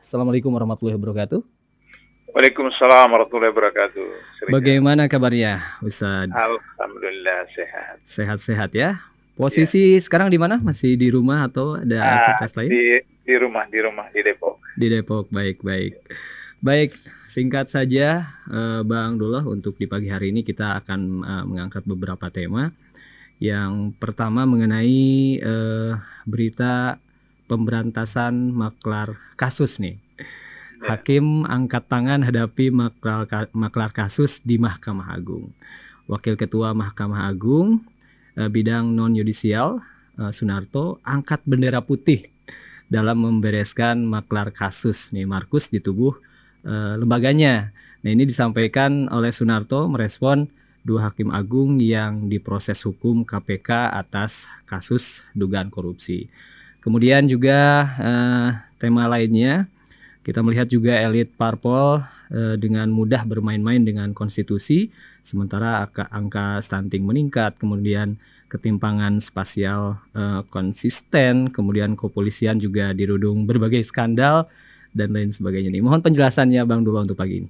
Assalamualaikum warahmatullahi wabarakatuh. Waalaikumsalam warahmatullahi wabarakatuh. Bagaimana kabarnya, Ustadz? Alhamdulillah sehat. Sehat-sehat ya? Ya. Posisi sekarang di mana? Masih di rumah atau ada aktivitas lain? Di Depok. Di Depok, baik-baik. Baik, singkat saja, Bang Dullah, untuk di pagi hari ini kita akan mengangkat beberapa tema. Yang pertama mengenai berita pemberantasan maklar kasus nih. Ya. Hakim angkat tangan hadapi maklar kasus di Mahkamah Agung. Wakil Ketua Mahkamah Agung bidang non-yudisial Sunarto angkat bendera putih dalam membereskan maklar kasus nih Markus di tubuh lembaganya. Nah, ini disampaikan oleh Sunarto merespon dua hakim agung yang diproses hukum KPK atas kasus dugaan korupsi. Kemudian juga tema lainnya, kita melihat juga elit parpol dengan mudah bermain-main dengan konstitusi, sementara angka stunting meningkat, kemudian ketimpangan spasial konsisten, kemudian kepolisian juga dirudung berbagai skandal, dan lain sebagainya. Nih, mohon penjelasannya Bang Dullah untuk pagi ini.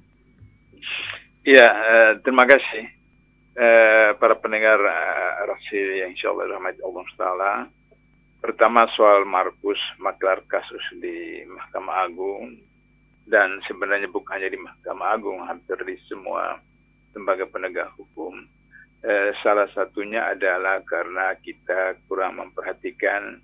Ya, terima kasih para pendengar Rasil yang insya Allah rahmat Allah Taala. Pertama soal Markus maklar kasus di Mahkamah Agung, dan sebenarnya bukan hanya di Mahkamah Agung, hampir di semua lembaga penegak hukum. Salah satunya adalah karena kita kurang memperhatikan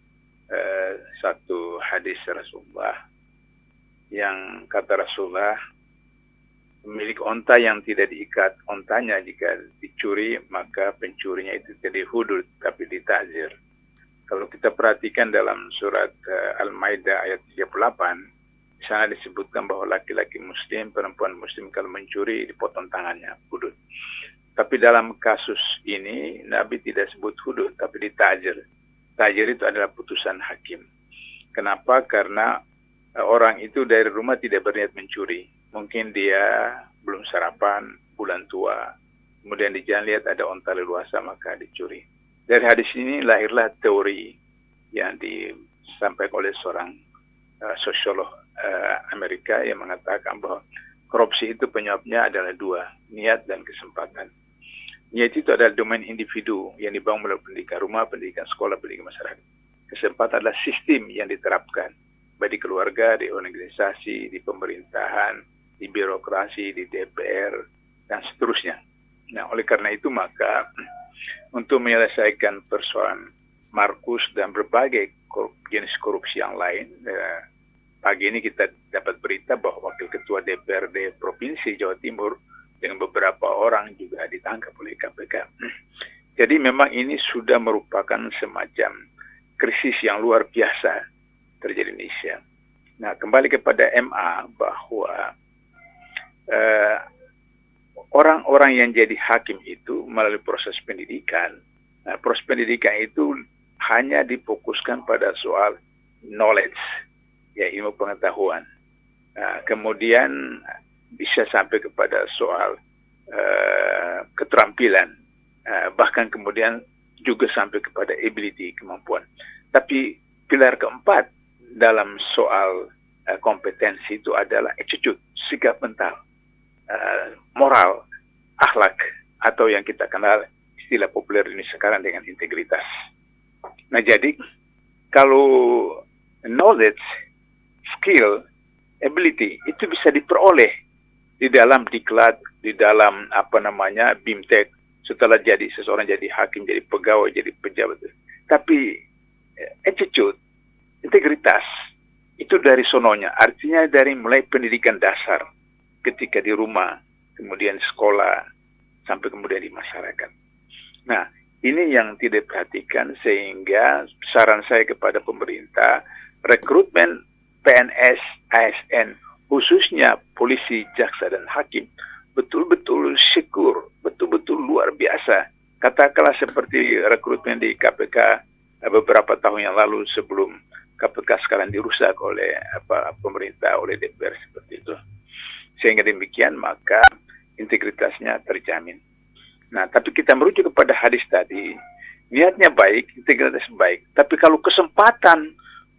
satu hadis Rasulullah yang kata Rasulullah, pemilik onta yang tidak diikat ontanya jika dicuri, maka pencurinya itu tidak dihudud tapi ditazir. Kalau kita perhatikan dalam surat Al-Maidah ayat 38, di sana disebutkan bahwa laki-laki muslim, perempuan muslim kalau mencuri dipotong tangannya, hudud. Tapi dalam kasus ini Nabi tidak sebut hudud, tapi ditajir. Tajir itu adalah putusan hakim. Kenapa? Karena orang itu dari rumah tidak berniat mencuri. Mungkin dia belum sarapan, bulan tua, kemudian di jalan lihat ada onta leluasa maka dicuri. Dari hadis ini lahirlah teori yang disampaikan oleh seorang sosiolog Amerika yang mengatakan bahwa korupsi itu penyebabnya adalah dua, niat dan kesempatan. Niat itu adalah domain individu yang dibangun melalui pendidikan rumah, pendidikan sekolah, pendidikan masyarakat. Kesempatan adalah sistem yang diterapkan, baik di keluarga, di organisasi, di pemerintahan, di birokrasi, di DPR, dan seterusnya. Nah, oleh karena itu maka untuk menyelesaikan persoalan Markus dan berbagai jenis korupsi yang lain, pagi ini kita dapat berita bahwa Wakil Ketua DPRD Provinsi Jawa Timur dengan beberapa orang juga ditangkap oleh KPK. Jadi memang ini sudah merupakan semacam krisis yang luar biasa terjadi di Indonesia. Nah, kembali kepada MA bahwa orang-orang yang jadi hakim itu melalui proses pendidikan. Nah, proses pendidikan itu hanya difokuskan pada soal knowledge, ya ilmu pengetahuan. Nah, kemudian bisa sampai kepada soal keterampilan, bahkan kemudian juga sampai kepada ability, kemampuan. Tapi pilar keempat dalam soal kompetensi itu adalah attitude, sikap mental, moral, akhlak, atau yang kita kenal istilah populer ini sekarang dengan integritas. Nah, jadi kalau knowledge, skill, ability itu bisa diperoleh di dalam diklat, di dalam BIMTEK, setelah jadi seseorang jadi hakim, jadi pegawai, jadi pejabat. Tapi attitude, integritas itu dari sononya, artinya dari mulai pendidikan dasar ketika di rumah, kemudian sekolah, sampai kemudian di masyarakat. Nah, ini yang tidak diperhatikan, sehingga saran saya kepada pemerintah, rekrutmen PNS, ASN, khususnya polisi, jaksa, dan hakim, betul-betul syukur, betul-betul luar biasa. Katakanlah seperti rekrutmen di KPK beberapa tahun yang lalu sebelum KPK sekarang dirusak oleh pemerintah, oleh DPR seperti itu. Sehingga demikian maka integritasnya terjamin. Nah, tapi kita merujuk kepada hadis tadi, niatnya baik, integritas baik. Tapi kalau kesempatan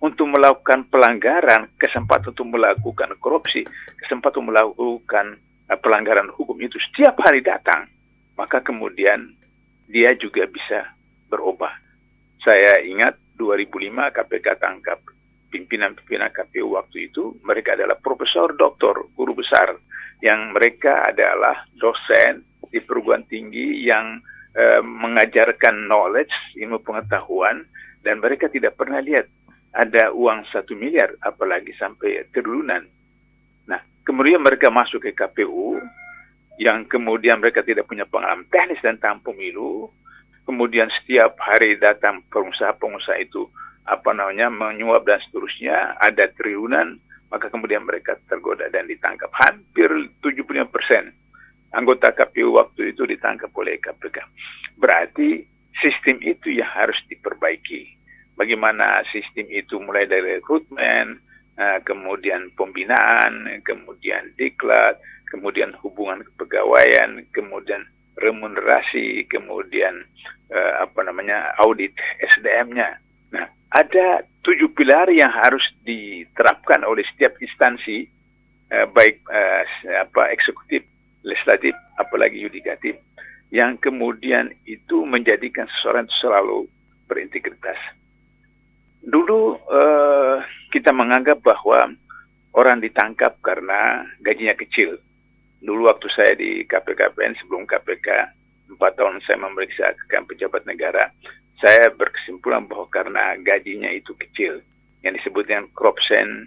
untuk melakukan pelanggaran, kesempatan untuk melakukan korupsi, kesempatan untuk melakukan pelanggaran hukum itu setiap hari datang, maka kemudian dia juga bisa berubah. Saya ingat 2005 KPK tangkap pimpinan-pimpinan KPU waktu itu, mereka adalah profesor, doktor, guru besar, yang mereka adalah dosen di perguruan tinggi yang mengajarkan knowledge, ilmu pengetahuan, dan mereka tidak pernah lihat ada uang 1 miliar, apalagi sampai triliunan. Nah, kemudian mereka masuk ke KPU, yang kemudian mereka tidak punya pengalaman teknis tentang pemilu, kemudian setiap hari datang pengusaha-pengusaha itu menyuap dan seterusnya, ada triliunan, maka kemudian mereka tergoda dan ditangkap. Hampir 75% anggota KPU waktu itu ditangkap oleh KPK. Berarti sistem itu yang harus diperbaiki. Bagaimana sistem itu mulai dari rekrutmen, kemudian pembinaan, kemudian diklat, kemudian hubungan kepegawaian, kemudian remunerasi, kemudian audit SDM-nya. Nah, ada 7 pilar yang harus diterapkan oleh setiap instansi, baik eksekutif, legislatif, apalagi yudikatif, yang kemudian itu menjadikan seseorang itu selalu berintegritas. Dulu kita menganggap bahwa orang ditangkap karena gajinya kecil. Dulu waktu saya di KPKPN, sebelum KPK, 4 tahun saya memeriksakan pejabat negara, saya berkesimpulan bahwa karena gajinya itu kecil, yang disebut dengan korupsi,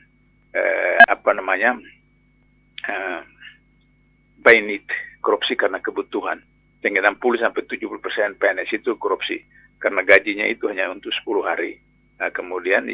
by need, korupsi karena kebutuhan. Dengan 60-70% PNS itu korupsi, karena gajinya itu hanya untuk 10 hari. Nah, kemudian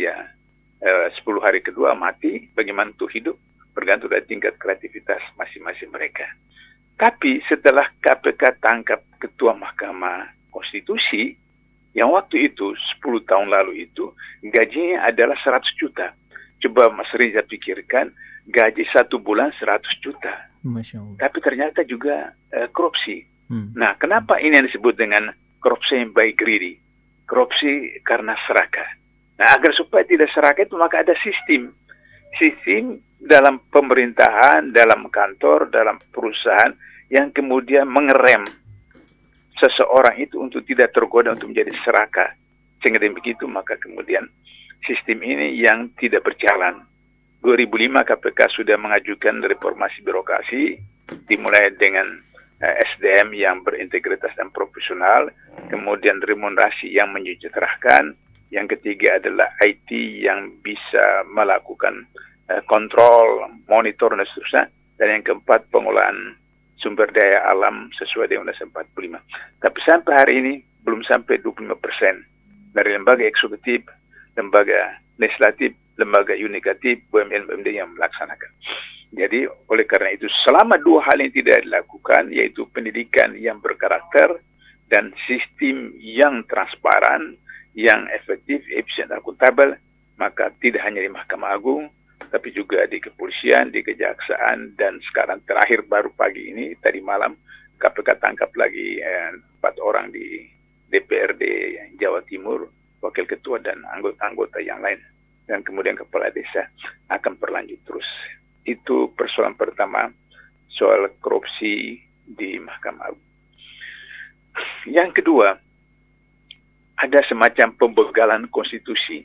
10 hari kedua mati, bagaimana untuk hidup, bergantung dari tingkat kreativitas masing-masing mereka. Tapi setelah KPK tangkap Ketua Mahkamah Konstitusi, yang waktu itu 10 tahun lalu itu gajinya adalah 100 juta. Coba Mas Riza pikirkan, gaji 1 bulan 100 juta. Masya Allah. Tapi ternyata juga korupsi. Nah, kenapa ini yang disebut dengan korupsi by greedy? Korupsi karena serakah. Nah, agar supaya tidak serakah itu maka ada sistem. Sistem dalam pemerintahan, dalam kantor, dalam perusahaan yang kemudian mengerem seseorang itu untuk tidak tergoda untuk menjadi serakah. Sehingga dengan begitu maka kemudian sistem ini yang tidak berjalan. 2005 KPK sudah mengajukan reformasi birokrasi, dimulai dengan SDM yang berintegritas dan profesional, kemudian remunerasi yang menyejahterakan, yang ketiga adalah IT yang bisa melakukan kontrol, monitor, dan seterusnya, dan yang keempat pengolahan sumber daya alam sesuai dengan Undang-Undang 45. Tapi sampai hari ini belum sampai 25% dari lembaga eksekutif, lembaga legislatif, lembaga yudikatif, BUMN yang melaksanakan. Jadi oleh karena itu selama 2 hal yang tidak dilakukan, yaitu pendidikan yang berkarakter dan sistem yang transparan, yang efektif, efisien, dan akuntabel, maka tidak hanya di Mahkamah Agung, tapi juga di kepolisian, di kejaksaan, dan sekarang terakhir baru pagi ini, tadi malam, KPK tangkap lagi 4 orang di DPRD Jawa Timur, wakil ketua dan anggota-anggota yang lain. Dan kemudian kepala desa akan berlanjut terus. Itu persoalan pertama, soal korupsi di Mahkamah Agung. Yang kedua, ada semacam pembegalan konstitusi.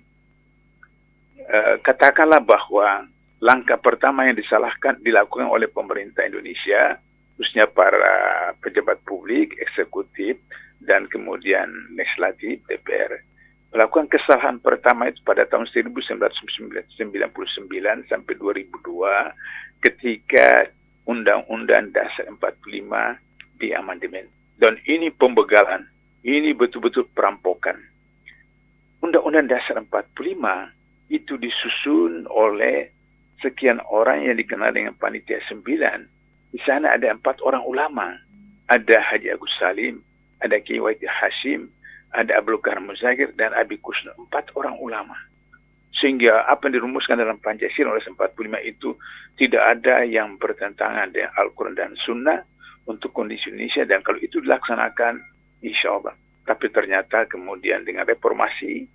Katakanlah bahwa langkah pertama yang dilakukan oleh pemerintah Indonesia, khususnya para pejabat publik, eksekutif, dan kemudian legislatif, DPR, melakukan kesalahan pertama itu pada tahun 1999 sampai 2002 ketika Undang-Undang Dasar 45 diamandemen. Dan ini pembegalan, ini betul-betul perampokan. Undang-Undang Dasar 45 itu disusun oleh sekian orang yang dikenal dengan Panitia 9. Di sana ada 4 orang ulama. Ada Haji Agus Salim, ada Kiai Wahid Hashim, ada Abdul Karim Muzakir, dan Abi Kusno. 4 orang ulama. Sehingga apa yang dirumuskan dalam Pancasila oleh 45 itu tidak ada yang bertentangan dengan Al-Quran dan Sunnah untuk kondisi Indonesia, dan kalau itu dilaksanakan, insya Allah. Tapi ternyata kemudian dengan reformasi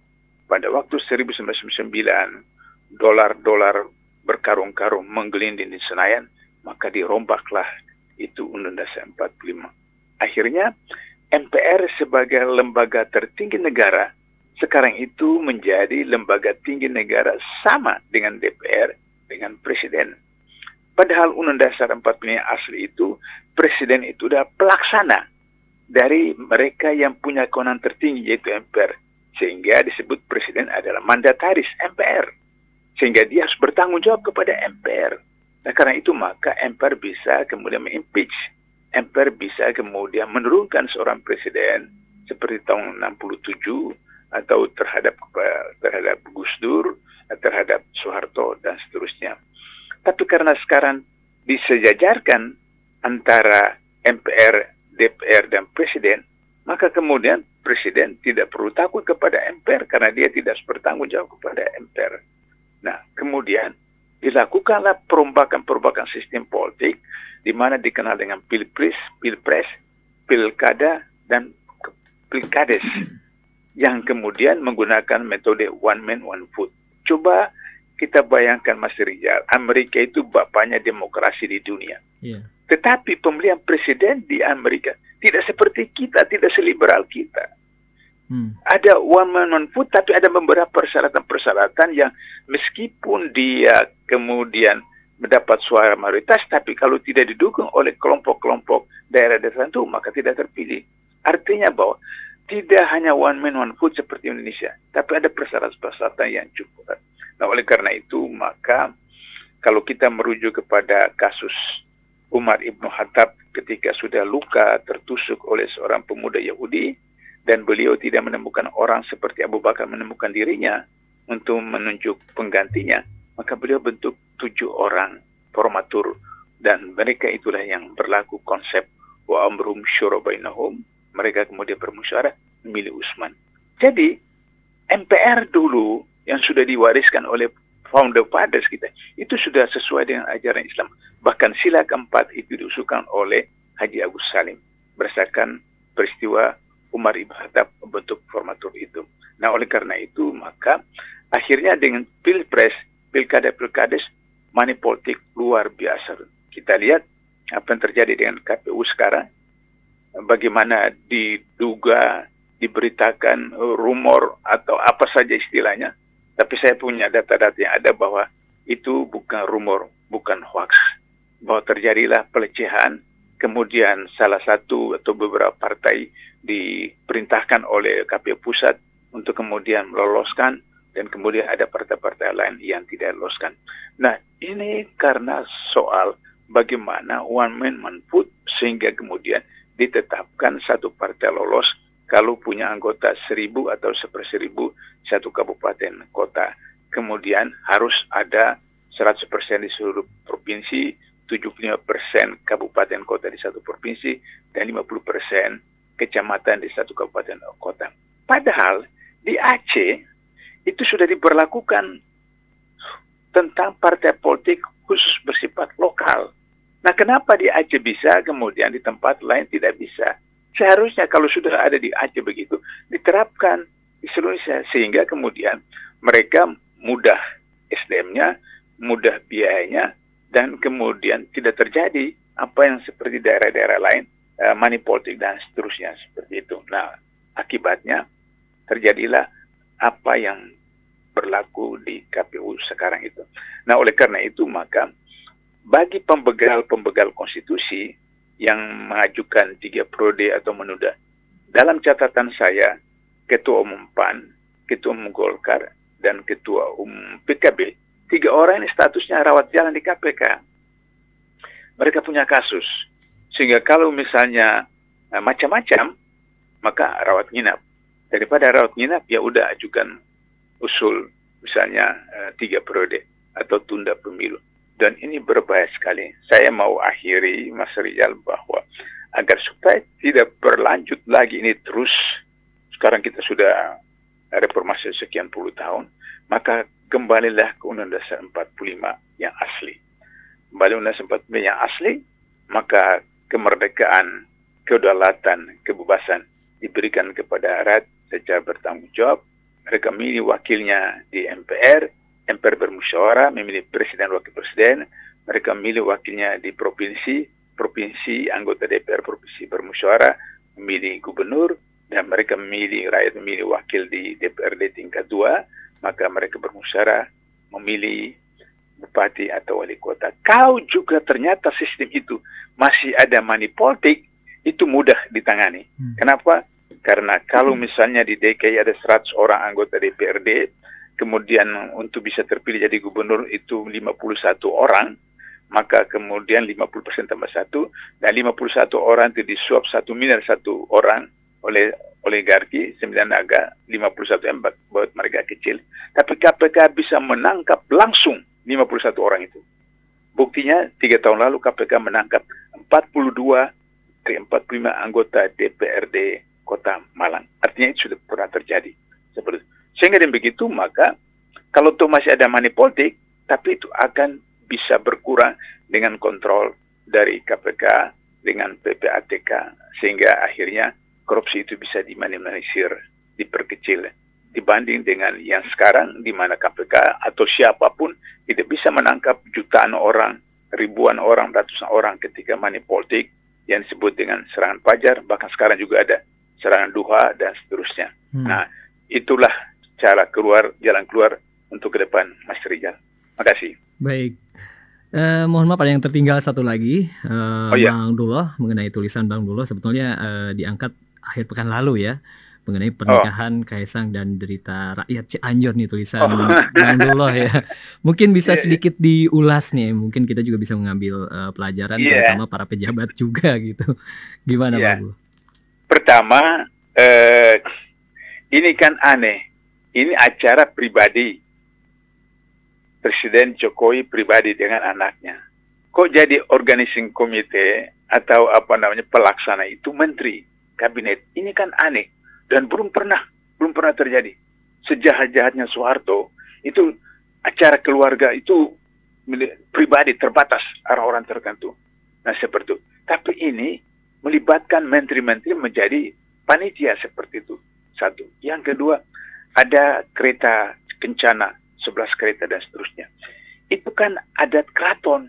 pada waktu 1999 dolar-dolar berkarung-karung menggelinding di Senayan, maka dirombaklah itu Undang-Undang 45. Akhirnya MPR sebagai lembaga tertinggi negara sekarang itu menjadi lembaga tinggi negara sama dengan DPR, dengan Presiden. Padahal Undang Dasar 45 yang asli itu, Presiden itu sudah pelaksana dari mereka yang punya kewenangan tertinggi, yaitu MPR. Sehingga disebut Presiden adalah mandataris MPR. Sehingga dia harus bertanggung jawab kepada MPR. Nah, karena itu maka MPR bisa kemudian mengimpeach. MPR bisa kemudian menurunkan seorang presiden seperti tahun 67 atau terhadap Gus Dur, terhadap Soeharto, dan seterusnya. Tapi karena sekarang disejajarkan antara MPR, DPR, dan Presiden, maka kemudian Presiden tidak perlu takut kepada MPR karena dia tidak harus bertanggung jawab kepada MPR. Nah, kemudian dilakukanlah perombakan-perombakan sistem politik di mana dikenal dengan pilpres, pilkada, dan pilkades yang kemudian menggunakan metode one man, one vote. Coba kita bayangkan, Mas Rizal, Amerika itu bapaknya demokrasi di dunia. Yeah. Tetapi pemilihan presiden di Amerika tidak seperti kita, tidak seliberal kita. Ada one man, one vote, tapi ada beberapa persyaratan-persyaratan yang meskipun dia kemudian mendapat suara mayoritas, tapi kalau tidak didukung oleh kelompok-kelompok daerah tertentu, maka tidak terpilih. Artinya bahwa tidak hanya one man, one vote seperti Indonesia, tapi ada persyaratan-persyaratan yang cukup. Nah, oleh karena itu, maka kalau kita merujuk kepada kasus Umar Ibn Khattab ketika sudah luka tertusuk oleh seorang pemuda Yahudi, dan beliau tidak menemukan orang seperti Abu Bakar menemukan dirinya untuk menunjuk penggantinya, maka beliau bentuk 7 orang formatur, dan mereka itulah yang berlaku konsep wa amrum syura bainahum. Mereka kemudian bermusyawarah memilih Utsman. Jadi MPR dulu yang sudah diwariskan oleh founder fathers kita itu sudah sesuai dengan ajaran Islam. Bahkan sila keempat itu diusulkan oleh Haji Agus Salim berdasarkan peristiwa Umar Ibn Khattab membentuk formatur itu. Nah, oleh karena itu maka akhirnya dengan pilpres, pilkades, money politik luar biasa. Kita lihat apa yang terjadi dengan KPU sekarang, bagaimana diduga, diberitakan rumor atau apa saja istilahnya. Tapi saya punya data-data yang ada bahwa itu bukan rumor, bukan hoax. Bahwa terjadilah pelecehan, kemudian salah satu atau beberapa partai diperintahkan oleh KPU Pusat untuk kemudian meloloskan, dan kemudian ada partai-partai lain yang tidak loloskan. Nah, ini karena soal bagaimana one man, one vote, sehingga kemudian ditetapkan satu partai lolos kalau punya anggota 1.000 atau 1/1000 satu kabupaten kota. Kemudian harus ada 100% di seluruh provinsi, 75% kabupaten kota di satu provinsi, dan 50% kecamatan di satu kabupaten kota. Padahal di Aceh itu sudah diberlakukan tentang partai politik khusus bersifat lokal. Nah, kenapa di Aceh bisa, kemudian di tempat lain tidak bisa? Seharusnya kalau sudah ada di Aceh begitu, diterapkan di seluruh Indonesia, sehingga kemudian mereka mudah SDM-nya, mudah biayanya, dan kemudian tidak terjadi apa yang seperti daerah-daerah lain, money politik dan seterusnya seperti itu. Nah, akibatnya terjadilah apa yang berlaku di KPU sekarang itu. Nah, oleh karena itu maka bagi pembegal-pembegal konstitusi yang mengajukan 3 periode atau menunda, dalam catatan saya, Ketua Umum PAN, Ketua Umum Golkar, dan Ketua Umum PKB, 3 orang ini statusnya rawat jalan di KPK. Mereka punya kasus. Sehingga kalau misalnya macam-macam, maka rawat nginap. Daripada rawat nginap, ya udah ajukan usul misalnya 3 periode atau tunda pemilu. Dan ini berbahaya sekali. Saya mau akhiri, Mas Rizal, bahwa agar supaya tidak berlanjut lagi ini terus, sekarang kita sudah reformasi sekian puluh tahun, maka kembalilah ke Undang-Undang Dasar 45 yang asli. Kembali Undang-Undang 45 yang asli, maka kemerdekaan, kedaulatan, kebebasan diberikan kepada rakyat secara bertanggung jawab, mereka memilih wakilnya di MPR, MPR bermusyawarah, memilih presiden, wakil presiden, mereka memilih wakilnya di provinsi, provinsi, anggota DPR provinsi bermusyawarah, memilih gubernur, dan mereka memilih, rakyat memilih wakil di DPRD tingkat 2, maka mereka bermusyawarah memilih bupati atau wali kota. Kalau juga ternyata sistem itu masih ada money politik, itu mudah ditangani. Kenapa? Karena kalau misalnya di DKI ada 100 orang anggota DPRD, kemudian untuk bisa terpilih jadi gubernur itu 51 orang, maka kemudian 50% tambah 1, dan 51 orang itu disuap 1 miliar satu orang oleh oligarki, 9 naga, 51 yang buat mereka kecil. Tapi KPK bisa menangkap langsung 51 orang itu. Buktinya 3 tahun lalu KPK menangkap 42 dari 45 anggota DPRD Kota Malang. Artinya itu sudah pernah terjadi. Seperti itu. Sehingga dengan begitu, maka kalau itu masih ada money politik, tapi itu akan bisa berkurang dengan kontrol dari KPK dengan PPATK, sehingga akhirnya korupsi itu bisa diminimalisir, diperkecil, dibanding dengan yang sekarang di mana KPK atau siapapun tidak bisa menangkap jutaan orang, ribuan orang, ratusan orang ketika money politik yang disebut dengan serangan fajar, bahkan sekarang juga ada serangan duha dan seterusnya. Nah, itulah cara keluar, jalan keluar untuk ke depan, Mas Rijal. Makasih. Baik. Mohon maaf ada yang tertinggal satu lagi, Bang Duloh, mengenai tulisan Bang Duloh sebetulnya diangkat akhir pekan lalu ya, mengenai pernikahan Kaisang dan derita rakyat Cianjur nih tulisan Bang Duloh ya. Mungkin bisa sedikit diulas nih, mungkin kita juga bisa mengambil pelajaran terutama para pejabat juga gitu. Gimana Bang Duloh? Pertama, ini kan aneh, ini acara pribadi Presiden Jokowi pribadi dengan anaknya. Kok jadi organizing komite atau apa namanya pelaksana itu menteri kabinet? Ini kan aneh dan belum pernah terjadi. Sejahat-jahatnya Soeharto itu acara keluarga itu pribadi terbatas orang-orang tertentu. Nah seperti itu. Tapi ini melibatkan menteri-menteri menjadi panitia seperti itu. Satu. Yang kedua, ada kereta kencana, 11 kereta dan seterusnya. Itu kan adat keraton,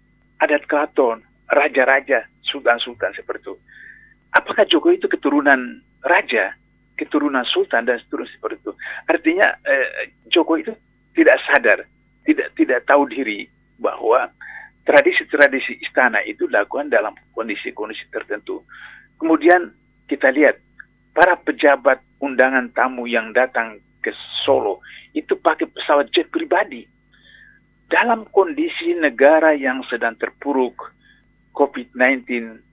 raja-raja, sultan-sultan seperti itu. Apakah Jokowi itu keturunan raja, keturunan sultan dan seterusnya seperti itu? Artinya Jokowi itu tidak sadar, tidak tahu diri bahwa tradisi-tradisi istana itu dilakukan dalam kondisi-kondisi tertentu. Kemudian kita lihat para pejabat undangan tamu yang datang ke Solo itu pakai pesawat jet pribadi. Dalam kondisi negara yang sedang terpuruk, COVID-19,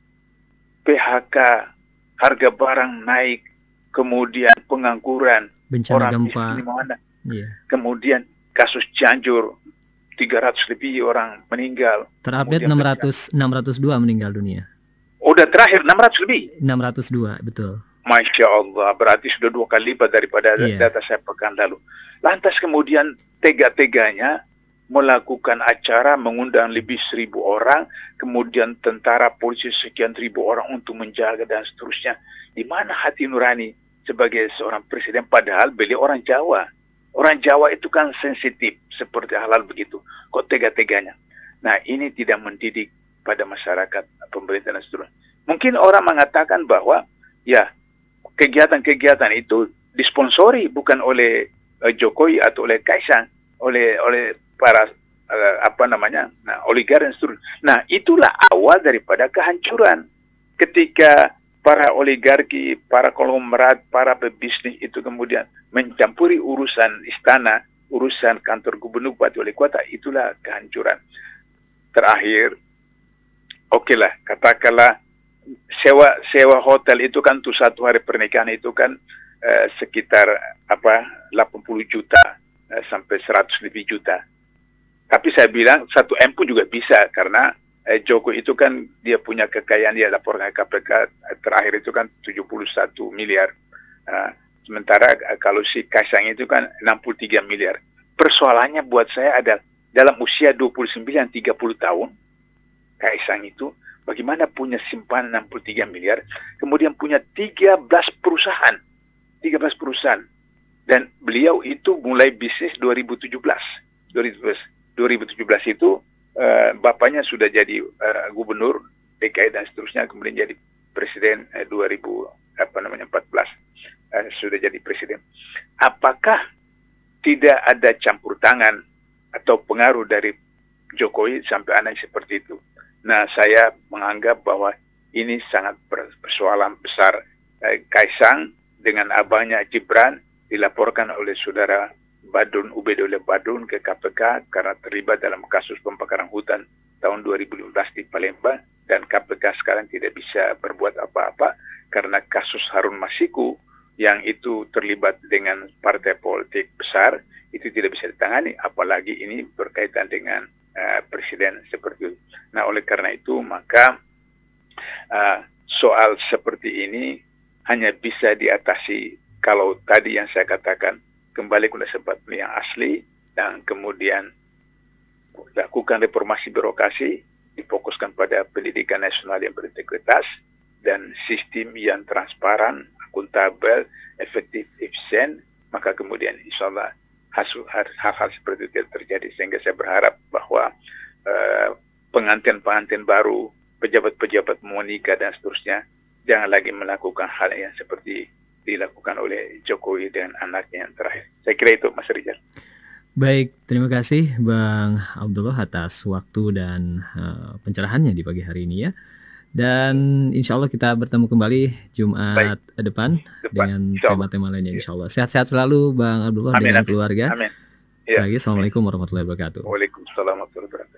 PHK, harga barang naik, kemudian pengangguran, bencana orang gempa, kemudian kasus Cianjur, 300 lebih orang meninggal. Terupdate 602 meninggal dunia. Udah terakhir 600 lebih? 602, betul. Masya Allah, berarti sudah 2 kali lipat daripada data saya pekan lalu. Lantas kemudian tega-teganya melakukan acara mengundang lebih 1.000 orang, kemudian tentara polisi sekian ribu orang untuk menjaga dan seterusnya. Di mana hati nurani sebagai seorang presiden, padahal beliau orang Jawa. Orang Jawa itu kan sensitif seperti hal-hal begitu. Kok tega-teganya? Nah ini tidak mendidik pada masyarakat, pemerintah dan seterusnya. Mungkin orang mengatakan bahwa ya kegiatan-kegiatan itu disponsori bukan oleh Jokowi atau oleh Kaisang, oleh para oligarki dan seterusnya. Nah, itulah awal daripada kehancuran. Ketika para oligarki, para konglomerat, para pebisnis itu kemudian mencampuri urusan istana, urusan kantor gubernur, bupati, wali kota, itulah kehancuran. Terakhir, okelah, katakanlah sewa hotel itu kan untuk 1 hari pernikahan itu kan sekitar 80 juta sampai 100 lebih juta. Tapi saya bilang 1 M pun juga bisa karena Jokowi itu kan dia punya kekayaan, dia laporkan ke KPK terakhir itu kan 71 miliar. Sementara kalau si Kaisang itu kan 63 miliar. Persoalannya buat saya adalah dalam usia 29-30 tahun, Kaisang itu bagaimana punya simpanan 63 miliar, kemudian punya 13 perusahaan. Dan beliau itu mulai bisnis 2017. 2017 itu bapaknya sudah jadi gubernur DKI dan seterusnya, kemudian jadi presiden 2014 sudah jadi presiden. Apakah tidak ada campur tangan atau pengaruh dari Jokowi sampai anak seperti itu? Nah, saya menganggap bahwa ini sangat persoalan besar. Kaisang dengan abangnya Gibran dilaporkan oleh saudara Badun Ubedillah Badun ke KPK karena terlibat dalam kasus pembakaran hutan tahun 2015 di Palembang, dan KPK sekarang tidak bisa berbuat apa-apa karena kasus Harun Masiku yang itu terlibat dengan partai politik besar itu tidak bisa ditangani, apalagi ini berkaitan dengan presiden seperti itu. Nah, oleh karena itu maka soal seperti ini hanya bisa diatasi kalau tadi yang saya katakan, kembali ke tempat yang asli dan kemudian lakukan reformasi birokrasi, difokuskan pada pendidikan nasional yang berintegritas dan sistem yang transparan, akuntabel, efektif, efisien, maka kemudian insya Allah hal-hal seperti itu tidak terjadi. Sehingga saya berharap bahwa pengantin-pengantin baru, pejabat-pejabat mau nikah dan seterusnya, jangan lagi melakukan hal yang seperti dilakukan oleh Jokowi dengan anaknya yang terakhir. Saya kira itu, Mas Rizal. Baik, terima kasih Bang Abdullah atas waktu dan pencerahannya di pagi hari ini ya. Dan insya Allah kita bertemu kembali Jumat depan dengan tema-tema lainnya insya Allah. Sehat-sehat selalu Bang Abdullah dengan keluarga. Amin. Ya. Assalamualaikum warahmatullahi wabarakatuh. Waalaikumsalam warahmatullahi wabarakatuh.